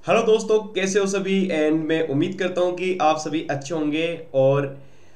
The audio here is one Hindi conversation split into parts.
हेलो दोस्तों, कैसे हो सभी। एंड मैं उम्मीद करता हूँ कि आप सभी अच्छे होंगे और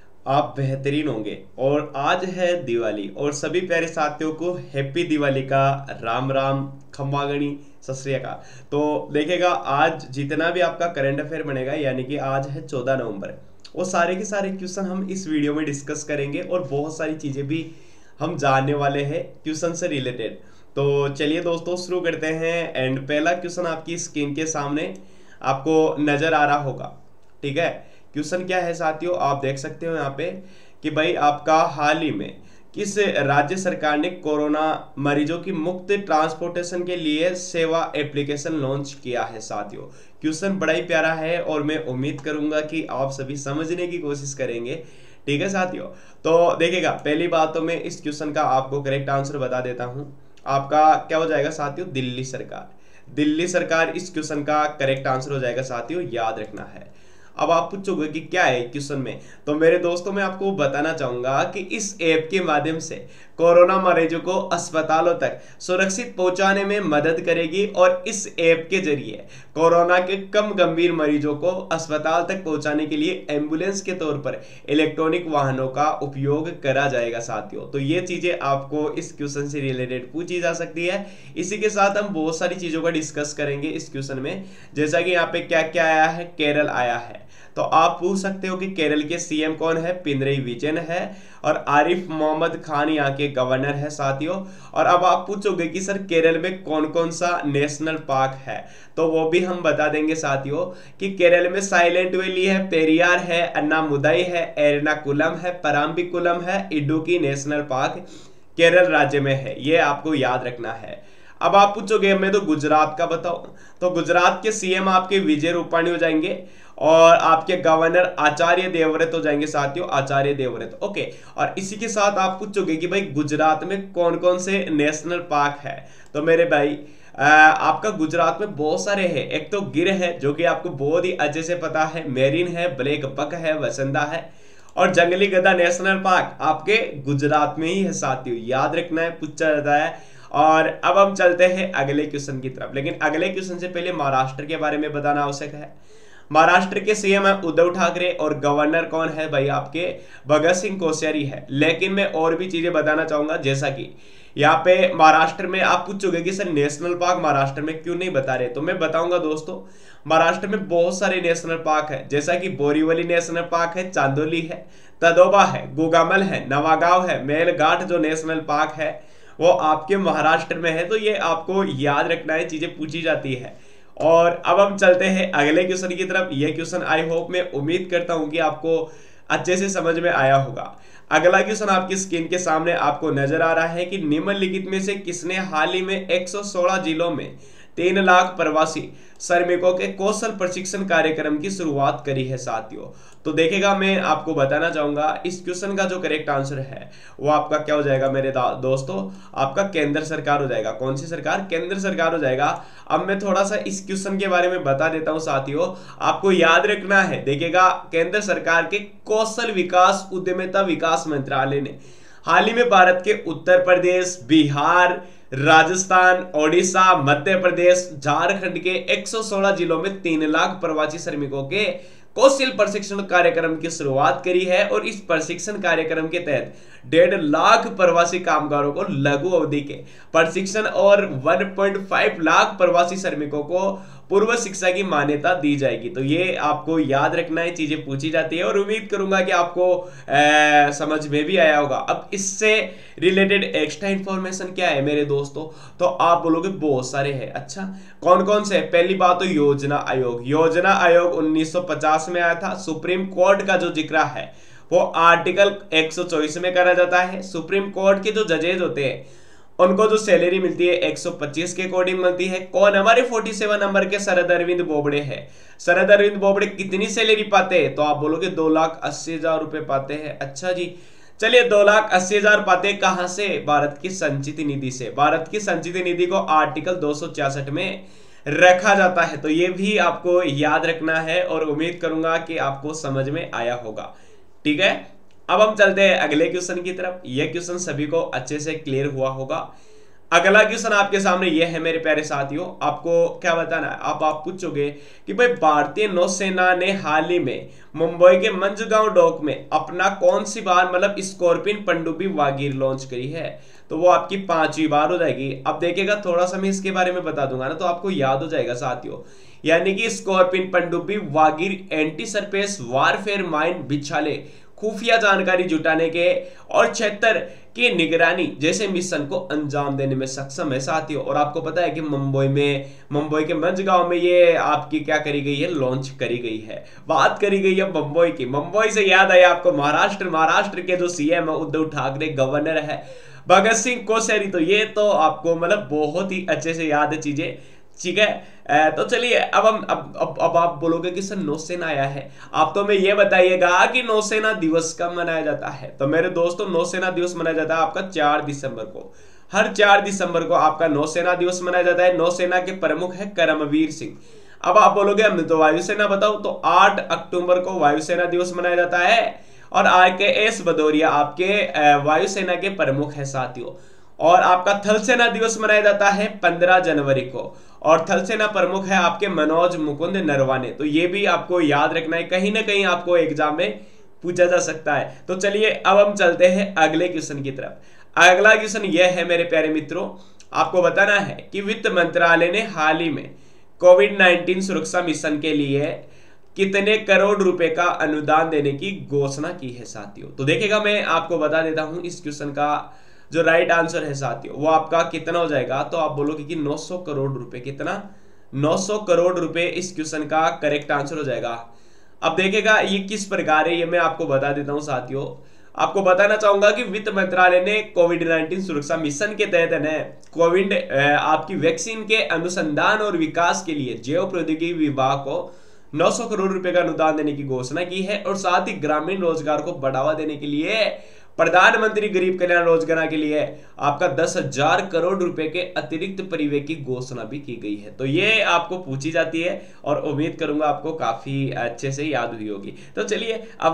आप बेहतरीन होंगे। और आज है दिवाली और सभी प्यारे साथियों को हैप्पी दिवाली का राम राम, खम्मा गणी, सत श्री अकाल। तो देखिएगा, आज जितना भी आपका करंट अफेयर बनेगा, यानी कि आज है 14 नवंबर, वो सारे के सारे क्वेश्चन हम इस वीडियो में डिस्कस करेंगे और बहुत सारी चीज़ें भी हम जानने वाले हैं क्वेश्चन से रिलेटेड। तो चलिए दोस्तों, शुरू करते हैं। एंड पहला क्वेश्चन आपकी स्क्रीन के सामने आपको नजर आ रहा होगा। ठीक है, क्वेश्चन क्या है साथियों, आप देख सकते हो यहाँ पे कि भाई आपका हाल ही में किस राज्य सरकार ने कोरोना मरीजों की मुफ्त ट्रांसपोर्टेशन के लिए सेवा एप्लीकेशन लॉन्च किया है। साथियों, क्वेश्चन बड़ा ही प्यारा है और मैं उम्मीद करूंगा कि आप सभी समझने की कोशिश करेंगे। ठीक है साथियों, तो देखिएगा, पहली बात तो मैं इस क्वेश्चन का आपको करेक्ट आंसर बता देता हूं। आपका क्या हो जाएगा साथियों, दिल्ली सरकार। दिल्ली सरकार इस क्वेश्चन का करेक्ट आंसर हो जाएगा साथियों, याद रखना है। अब आप पूछोगे कि क्या है क्वेश्चन में, तो मेरे दोस्तों मैं आपको बताना चाहूंगा कि इस ऐप के माध्यम से कोरोना मरीजों को अस्पतालों तक सुरक्षित पहुंचाने में मदद करेगी और इस ऐप के जरिए कोरोना के कम गंभीर मरीजों को अस्पताल तक पहुंचाने के लिए एम्बुलेंस के तौर पर इलेक्ट्रॉनिक वाहनों का उपयोग करा जाएगा साथियों। तो ये चीजें आपको इस क्वेश्चन से रिलेटेड पूछी जा सकती है। इसी के साथ हम बहुत सारी चीजों का डिस्कस करेंगे इस क्वेश्चन में, जैसा कि यहाँ पे क्या क्या आया है, केरल आया है। तो आप पूछ सकते हो कि केरल के सीएम कौन है, पिनरई विजयन है और आरिफ मोहम्मद खान यहाँ के गवर्नर है साथियों। और अब आप पूछोगे कि सर केरल में कौन कौन सा नेशनल पार्क है, तो वो भी हम बता देंगे साथियों कि केरल में साइलेंट वैली है, पेरियार है, अन्नामुदाई है, एर्नाकुलम है, पराम्बिकुलम है, इडुक्की नेशनल पार्क केरल राज्य में है। ये आपको याद रखना है। अब आप पूछोगे मैं तो गुजरात का बताऊं, तो गुजरात के सीएम आपके विजय रूपाणी हो जाएंगे और आपके गवर्नर आचार्य देवव्रत हो जाएंगे साथियों, आचार्य देवव्रत। ओके, और इसी के साथ आप पूछोगे कि भाई गुजरात में कौन कौन से नेशनल पार्क है, तो मेरे भाई आपका गुजरात में बहुत सारे हैं। एक तो गिर है जो कि आपको बहुत ही अच्छे से पता है, मेरिन है, ब्लैक बक है, वसंदा है और जंगली गधा नेशनल पार्क आपके गुजरात में ही है साथियों, याद रखना है, पूछा जाता है। और अब हम चलते हैं अगले क्वेश्चन की तरफ, लेकिन अगले क्वेश्चन से पहले महाराष्ट्र के बारे में बताना आवश्यक है। महाराष्ट्र के सीएम है उद्धव ठाकरे और गवर्नर कौन है भाई, आपके भगत सिंह कोश्यारी है। लेकिन मैं और भी चीजें बताना चाहूंगा, जैसा कि यहाँ पे महाराष्ट्र में आप पूछोगे कि सर नेशनल पार्क महाराष्ट्र में क्यों नहीं बता रहे, तो मैं बताऊंगा दोस्तों, महाराष्ट्र में बहुत सारे नेशनल पार्क है, जैसा कि बोरीवली नेशनल पार्क है, चांदोली है, तदोबा है, गुगामल है, नवागांव है, मेलघाट जो नेशनल पार्क है वो आपके महाराष्ट्र में है। तो ये आपको याद रखना है, चीजें पूछी जाती है। और अब हम चलते हैं अगले क्वेश्चन की तरफ। ये क्वेश्चन आई होप, मैं उम्मीद करता हूं कि आपको अच्छे से समझ में आया होगा। अगला क्वेश्चन आपकी स्क्रीन के सामने आपको नजर आ रहा है कि निम्नलिखित में से किसने हाल ही में 116 जिलों में 3 लाख प्रवासी श्रमिकों के कौशल प्रशिक्षण कार्यक्रम की शुरुआत करी है साथियों। तो देखेगा, मैं आपको बताना चाहूंगा इस क्वेश्चन का जो करेक्ट आंसर है वो आपका क्या हो जाएगा मेरे दोस्तों, आपका केंद्र सरकार हो जाएगा। कौन सी सरकार, केंद्र सरकार हो जाएगा। अब मैं थोड़ा सा इस क्वेश्चन के बारे में बता देता हूं साथियों, आपको याद रखना है। देखिएगा, केंद्र सरकार के कौशल विकास उद्यमिता विकास मंत्रालय ने हाल ही में भारत के उत्तर प्रदेश, बिहार, राजस्थान, ओडिशा, मध्य प्रदेश, झारखंड के 116 जिलों में 3 लाख प्रवासी श्रमिकों के कौशल प्रशिक्षण कार्यक्रम की शुरुआत करी है। और इस प्रशिक्षण कार्यक्रम के तहत 1.5 लाख प्रवासी कामगारों को लघु अवधि के प्रशिक्षण और 1.5 लाख प्रवासी श्रमिकों को पूर्व शिक्षा की मान्यता दी जाएगी। तो ये आपको याद रखना है, चीजें पूछी जाती है और उम्मीद करूंगा कि आपको समझ में भी आया होगा। अब इससे रिलेटेड एक्स्ट्रा इंफॉर्मेशन क्या है मेरे दोस्तों, तो आप बोलोगे बहुत सारे हैं। अच्छा, कौन कौन से? पहली बात तो योजना आयोग। योजना आयोग 1950 में आया था। सुप्रीम कोर्ट का जो जिक्र है वो आर्टिकल 124 में करा जाता है। सुप्रीम कोर्ट के जो जजेज होते हैं उनको जो सैलरी मिलती है 125 के अकॉर्डिंग मिलती है। कौन? हमारे 47 नंबर के शरद अरविंद बोबड़े हैं। शरद अरविंद बोबड़े कितनी सैलरी पाते हैं, तो आप बोलोगे 2,80,000 रुपए पाते हैं। अच्छा जी, चलिए 2,80,000 पाते कहां से? भारत की संचित निधि से। भारत की संचित निधि को आर्टिकल 266 में रखा जाता है। तो ये भी आपको याद रखना है और उम्मीद करूंगा कि आपको समझ में आया होगा। ठीक है, अब हम चलते हैं अगले क्वेश्चन की तरफ। यह क्वेश्चन सभी को अच्छे से क्लियर हुआ होगा। अगला क्वेश्चन आपके सामने ये है मेरे प्यारे साथियों, आपको क्या बताना है। आप पूछोगे कि भाई भारतीय नौसेना ने हाल ही में मुंबई के मंझगांव डॉक में अपना कौन सी बार मतलब स्कॉर्पियन पनडुब्बी वागीर लॉन्च करी है। तो वो आपकी 5वीं बार हो जाएगी। अब देखिएगा थोड़ा सा मैं इसके बारे में बता दूंगा ना तो आपको याद हो जाएगा साथियों। यानी कि स्कॉर्पियन पनडुब्बी Vagir anti surface warfare mine बिछाले खुफिया जानकारी जुटाने के और क्षेत्र की निगरानी जैसे मिशन को अंजाम देने में सक्षम है साथियों। और आपको पता है कि मुंबई के मंझगांव में ये आपकी क्या करी गई है, लॉन्च करी गई है। बात करी गई है मुंबई की। मुंबई से याद आया आपको महाराष्ट्र के जो सीएम है उद्धव ठाकरे, गवर्नर है भगत सिंह कोश्यारी। तो ये तो आपको मतलब बहुत ही अच्छे से याद है चीजें, ठीक है। तो चलिए अब हम अब आप बोलोगे कि सर नौसेना आया है, आप तो मैं ये बताइएगा कि नौसेना दिवस कब मनाया जाता है। तो मेरे दोस्तों नौसेना दिवस मनाया जाता है आपका 4 दिसंबर को। हर 4 दिसंबर को आपका नौसेना दिवस मनाया जाता है। नौसेना के प्रमुख है करमवीर सिंह। अब आप बोलोगे हमने तो वायुसेना बताओ, तो 8 अक्टूबर को वायुसेना दिवस मनाया जाता है और IKS भदौरिया आपके वायुसेना के प्रमुख है साथियों। और आपका थल सेना दिवस मनाया जाता है 15 जनवरी को और थल सेना प्रमुख है आपके मनोज मुकुंद नरवाने। तो ये भी आपको याद रखना है, कहीं ना कहीं आपको एग्जाम में पूछा जा सकता है। तो चलिए अब हम चलते हैं अगले क्वेश्चन की तरफ। अगला क्वेश्चन यह है मेरे प्यारे मित्रों, आपको बताना है कि वित्त मंत्रालय ने हाल ही में कोविड-19 सुरक्षा मिशन के लिए कितने करोड़ रुपए का अनुदान देने की घोषणा की है साथियों। तो देखिएगा मैं आपको बता देता हूं इस क्वेश्चन का जो राइट आंसर है साथियों वो आपका कितना हो जाएगा। तो आप बोलोगे कि 900 करोड़ रुपए। कितना? 900 करोड़ रुपए इस क्वेश्चन का करेक्ट आंसर हो जाएगा। अब देखिएगा ये किस प्रकार है ये मैं आपको बता देता हूं साथियों। आपको बताना चाहूंगा कि वित्त मंत्रालय ने कोविड-19 सुरक्षा मिशन के तहत है कोविड आपकी वैक्सीन के अनुसंधान और विकास के लिए जैव प्रौद्योगिकी विभाग को 900 करोड़ रुपए का अनुदान देने की घोषणा की है और साथ ही ग्रामीण रोजगार को बढ़ावा देने के लिए प्रधानमंत्री गरीब कल्याण रोजगार के लिए आपका 10,000 करोड़ रुपए के अतिरिक्त परिव्यय की घोषणा भी की गई है। तो ये आपको पूछी जाती है और उम्मीद करूंगा आपको काफी अच्छे से याद हुई होगी। तो चलिए अब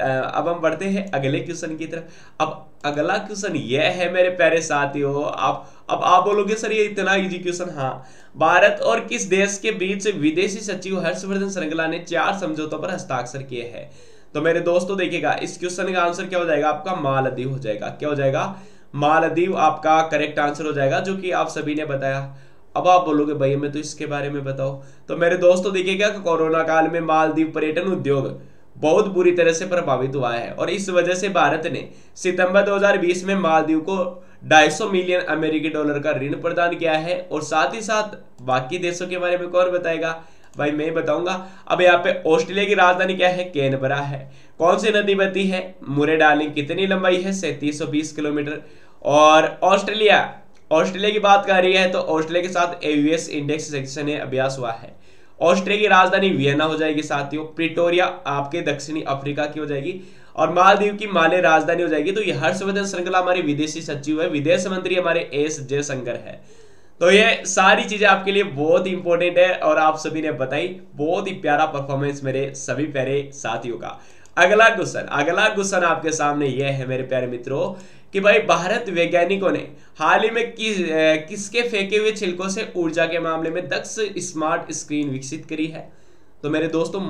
हम बढ़ते हैं अगले क्वेश्चन की तरफ। अब अगला क्वेश्चन यह है मेरे प्यारे साथियों, अब आप बोलोगे सर ये इतना इजी क्वेश्चन। हाँ, भारत और किस देश के बीच विदेशी सचिव हर्षवर्धन श्रृंगला ने 4 समझौतों पर हस्ताक्षर किए हैं। तो मेरे दोस्तों देखिएगा इस क्वेश्चन का आंसर क्या हो जाएगा आपका मालदीव हो जाएगा। क्या हो जाएगा? मालदीव आपका करेक्ट आंसर हो जाएगा, जो कि आप सभी ने बताया। अब आप बोलोगे भैया मैं तो इसके बारे में बताओ। तो मेरे दोस्तों देखिएगा कोरोना काल में मालदीव पर्यटन उद्योग बहुत बुरी तरह से प्रभावित हुआ है और इस वजह से भारत ने सितंबर 2020 में मालदीव को 250 मिलियन अमेरिकी डॉलर का ऋण प्रदान किया है। और साथ ही साथ बाकी देशों के बारे में कौन बताएगा? भाई मैं बताऊंगा। अब यहाँ पे ऑस्ट्रेलिया की राजधानी क्या है? कैनबरा है। कौन सी नदी बहती है? मुरे डार्लिंग। कितनी लंबाई है? 3720 किलोमीटर। और ऑस्ट्रेलिया की बात कर रही है तो ऑस्ट्रेलिया के साथ AUS इंडेक्स सेक्शन अभ्यास हुआ है। ऑस्ट्रेलिया की राजधानी वियना हो जाएगी साथियों। प्रिटोरिया आपके दक्षिणी अफ्रीका की हो जाएगी और मालदीव की माले राजधानी हो जाएगी। तो ये हर्षवर्धन श्रृंगला हमारे विदेशी सचिव है, विदेश मंत्री हमारे S जयशंकर है। तो ये सारी चीजें आपके लिए बहुत ही इंपॉर्टेंट है और आप सभी ने बताई। बहुत ही प्यारा परफॉर्मेंस मेरे सभी प्यारे साथियों का। अगला क्वेश्चन आपके सामने यह है मेरे प्यारे मित्रों कि भाई भारत वैज्ञानिकों ने हाल ही में किसके फेंके हुए छिलकों से ऊर्जा के मामले में दक्ष स्मार्ट स्क्रीन विकसित करी है। तो मेरे दोस्तों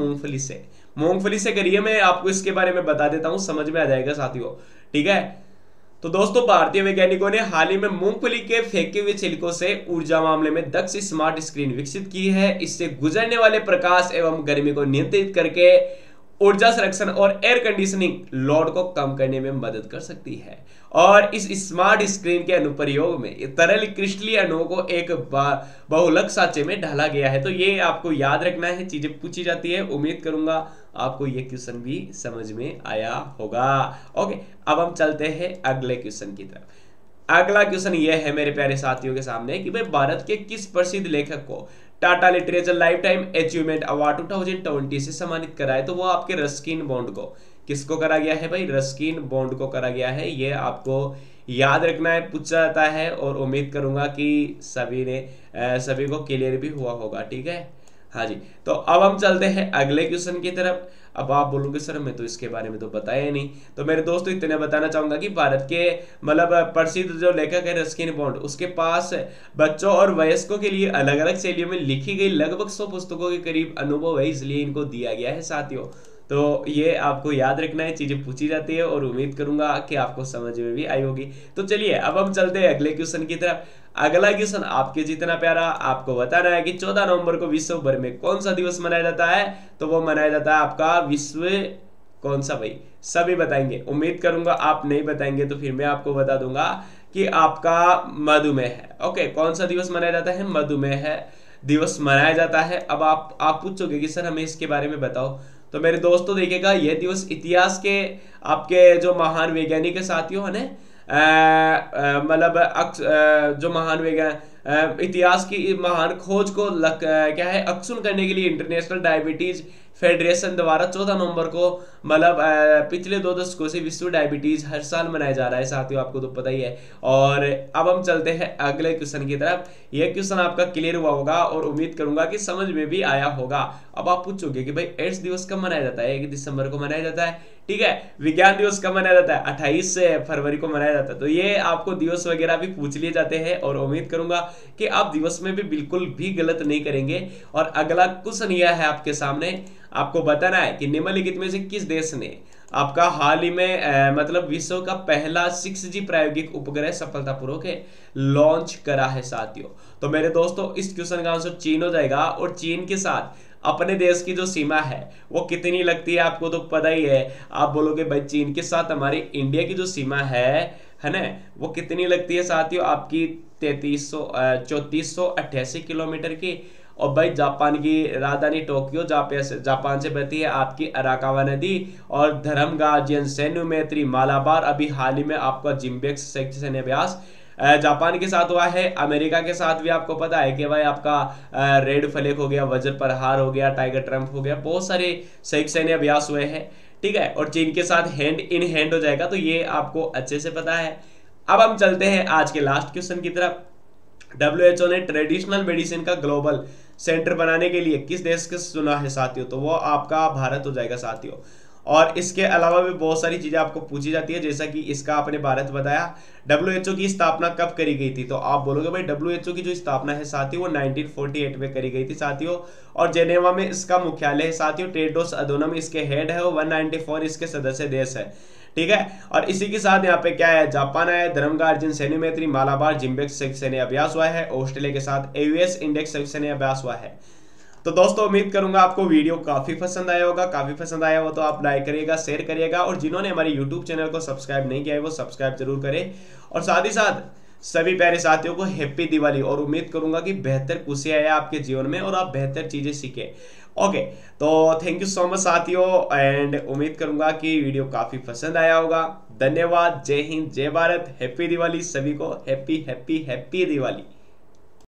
मूंगफली से करी है। मैं आपको इसके बारे में बता देता हूं, समझ में आ जाएगा साथियों, ठीक है। तो दोस्तों भारतीय वैज्ञानिकों ने हाल ही में मूंगफली के फेंके हुए छिलकों से ऊर्जा मामले में दक्ष स्मार्ट स्क्रीन विकसित की है। इससे गुजरने वाले प्रकाश एवं गर्मी को नियंत्रित करके ऊर्जा संरक्षण और एयर कंडीशनिंग लोड को कम करने में मदद कर सकती है। और इस स्मार्ट स्क्रीन के अनुप्रयोग में तरल क्रिस्टलीय अणुओं को एक बहुलक सांचे में ढाला गया है। तो ये आपको याद रखना है, चीजें पूछी जाती है। उम्मीद करूंगा आपको ये क्वेश्चन भी समझ में आया होगा। ओके, अब हम चलते हैं अगले क्वेश्चन की तरफ। अगला क्वेश्चन यह है मेरे प्यारे साथियों के सामने कि भाई भारत के किस प्रसिद्ध लेखक को Tata literature lifetime achievement award 2020 से सम्मानित करा है। तो वो आपके रस्किन बॉन्ड को किसको करा गया है? भाई रस्किन बॉन्ड को करा गया है। ये आपको याद रखना है, पूछा जाता है और उम्मीद करूंगा कि सभी को क्लियर भी हुआ होगा, ठीक है। हाँ जी, तो अब हम चलते हैं अगले क्वेश्चन की तरफ। अब आप बोलोगे सर मैं तो इसके बारे में तो बताया ही नहीं। तो मेरे दोस्तों इतने बताना चाहूंगा कि भारत के मतलब प्रसिद्ध जो लेखक है रस्किन बॉन्ड, उसके पास बच्चों और वयस्कों के लिए अलग अलग शैलियों में लिखी गई लगभग 100 पुस्तकों के करीब अनुभव है, इसलिए इनको दिया गया है साथियों। तो ये आपको याद रखना है, चीजें पूछी जाती है और उम्मीद करूंगा कि आपको समझ में भी आई होगी। तो चलिए अब हम चलते हैं अगले क्वेश्चन की तरफ। अगला क्वेश्चन आपके जितना प्यारा, आपको बताना है कि 14 नवंबर को विश्व भर में कौन सा दिवस मनाया जाता है। तो वो मनाया जाता है आपका विश्व कौन सा भाई, सभी बताएंगे। उम्मीद करूंगा आप नहीं बताएंगे तो फिर मैं आपको बता दूंगा कि आपका मधुमेह है। ओके, कौन सा दिवस मनाया जाता है, मधुमेह दिवस मनाया जाता है। अब आप पूछोगे कि सर हमें इसके बारे में बताओ। तो मेरे दोस्तों देखिएगा, यह दिवस इतिहास के आपके जो महान वैज्ञानिक के साथियों है ना, मतलब जो महान वैज्ञानिक इतिहास की महान खोज को क्या है अक्षुण करने के लिए इंटरनेशनल डायबिटीज फेडरेशन द्वारा 14 नवंबर को मतलब पिछले 2 दशकों से विश्व डायबिटीज हर साल मनाया जा रहा है साथियों, आपको तो पता ही है। और अब हम चलते हैं अगले क्वेश्चन की तरफ। यह क्वेश्चन आपका क्लियर हुआ होगा और उम्मीद करूंगा कि समझ में भी आया होगा। अब आप पूछोगे कि भाई एड्स दिवस कब मनाया जाता है, 1 दिसंबर को मनाया जाता है, ठीक है। विज्ञान दिवस कब मनाया जाता है, 28 फरवरी को मनाया जाता है। तो ये आपको दिवस वगैरह भी पूछ लिए जाते हैं और उम्मीद करूंगा कि आप दिवस में भी बिल्कुल भी गलत नहीं करेंगे। और अगला क्वेश्चन यह है आपके सामने, आपको बताना है कि निम्नलिखित में से किस देश ने आपका हाल ही में मतलब विश्व का पहला 6G प्रायोगिक उपग्रह सफलतापूर्वक लॉन्च करा है साथियों। तो मेरे दोस्तों इस क्वेश्चन का आंसर चीन हो जाएगा। और चीन के साथ अपने देश की जो सीमा है वो कितनी लगती है आपको तो पता ही है। आप बोलोगे भाई चीन के साथ हमारी इंडिया की जो सीमा है ना, वो कितनी लगती है साथियों, आपकी 3488 किलोमीटर की। और भाई जापान की राजधानी टोक्यो जापान से बहती है आपकी अराकावा नदी। और धर्मगार्जियन सैन्य मैत्री मालाबार अभी हाल ही में आपका जिम्बेक्स सैन्य अभ्यास जापान के साथ हुआ है। अमेरिका के साथ भी आपको पता है कि भाई आपका रेड फ्लैग हो गया, वज्र प्रहार हो गया, टाइगर ट्रम्प हो गया, बहुत सारे सैन्य अभ्यास हुए हैं, ठीक है। और चीन के साथ हैंड इन हैंड हो जाएगा, तो ये आपको अच्छे से पता है। अब हम चलते हैं आज के लास्ट क्वेश्चन की तरफ। WHO ने ट्रेडिशनल मेडिसिन का ग्लोबल सेंटर बनाने के लिए किस देश को चुना है साथियों, तो वो आपका भारत हो जाएगा साथियों। और इसके अलावा भी बहुत सारी चीजें आपको पूछी जाती है, जैसा कि इसका आपने भारत बताया। WHO की स्थापना कब करी गई थी, तो आप बोलोगे भाई WHO की जो स्थापना है साथियों वो 1948 में करी गई थी साथियों। और जेनेवा में इसका मुख्यालय है साथियों। टेड्रोस अधोनम इसके हेड है, 194 इसके सदस्य देश है, ठीक है। और इसी के साथ यहाँ पे क्या है, जापान है, धर्मगार्जियन सैन्य मैत्री मालाबार जिम्बेक्स सैन्य अभ्यास हुआ है, ऑस्ट्रेलिया के साथ एयूएस इंडेक्स सैन्य अभ्यास हुआ है। तो दोस्तों उम्मीद करूंगा आपको वीडियो काफी पसंद आया होगा। काफी पसंद आया हो तो आप लाइक करिएगा, शेयर करिएगा, और जिन्होंने हमारे यूट्यूब चैनल को सब्सक्राइब नहीं किया है वो सब्सक्राइब जरूर करें। और साथ ही साथ सभी प्यारे साथियों को हैप्पी दिवाली। और उम्मीद करूंगा कि बेहतर खुशी आए आपके जीवन में और आप बेहतर चीजें सीखें। ओके, तो थैंक यू सो मच साथियों, एंड उम्मीद करूंगा कि वीडियो काफी पसंद आया होगा। धन्यवाद, जय हिंद, जय भारत, हैप्पी दिवाली सभी को, हैप्पी हैप्पी हैप्पी दिवाली।